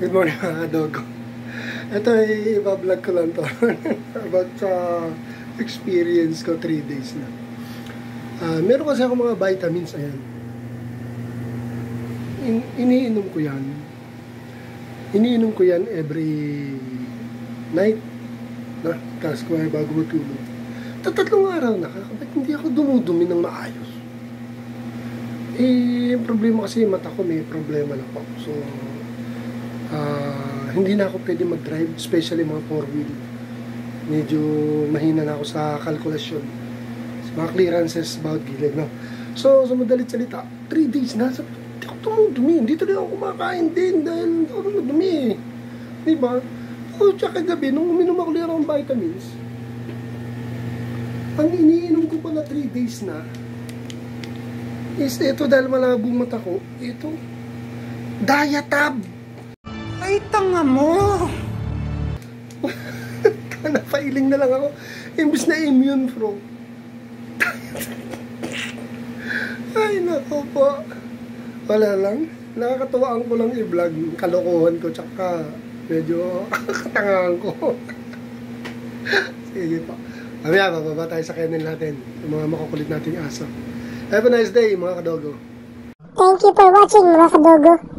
Good morning mga dogo. Ito ay iba-vlog ko lang to about sa experience ko 3 days na. Meron kasi ako mga vitamins, ayan. Iniinom ko yan. Iniinom ko yan every night. Tapos ko ay bago matulog. Tatlong araw na, ba't hindi ako dumudumi ng maayos? Yung problema kasi yung mata ko may problema na po. So, hindi na ako pwede mag-drive, especially mga 4-wheel. Medyo mahina na ako sa kalkulasyon. Sa mga clearances about gilid, no? So, sa madalit salita, 3 days na, hindi ako tumudumi. Hindi tuloy ako kumakain din dahil hindi ako tumudumi. Diba? O, tsaka gabi, nung uminom ako ng vitamins, ang iniinom ko pala 3 days na, is ito dahil malabong mata ko, ito, Diatab! Ay, tanga mo! Napailing na lang ako. Imbis na immune pro. Ay, nako po. Wala lang. Nakakatuwaan ko lang i-vlog. Kalokohan ko, tsaka medyo katangahan ko. Sige po. Mamaya, bababa tayo sa kennel natin. Yung mga makukulit nating aso. Have a nice day, mga kadogo. Thank you for watching, mga kadogo.